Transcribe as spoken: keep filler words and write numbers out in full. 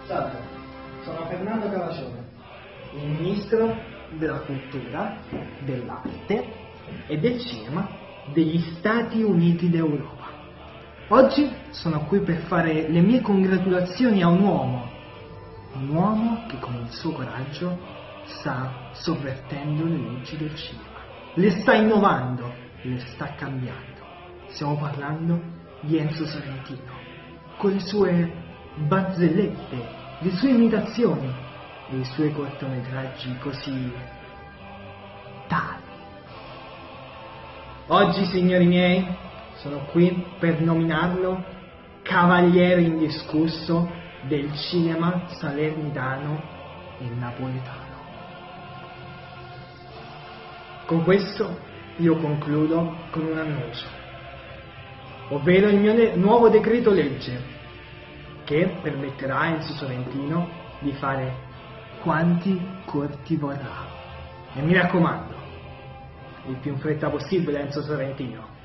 Salve, sono Fernando Cavacione, il ministro della cultura, dell'arte e del cinema degli Stati Uniti d'Europa. Oggi sono qui per fare le mie congratulazioni a un uomo, un uomo che con il suo coraggio sta sovvertendo le leggi del cinema, le sta innovando, le sta cambiando. Stiamo parlando di Enzo Sorrentino, con le sue barzellette, le sue imitazioni e i suoi cortometraggi così tali. Oggi, signori miei, sono qui per nominarlo cavaliere indiscusso del cinema salernitano e napoletano. Con questo io concludo con un annuncio, ovvero il mio ne- nuovo decreto legge che permetterà a Enzo Sorrentino di fare quanti corti vorrà. E mi raccomando, il più in fretta possibile, Enzo Sorrentino.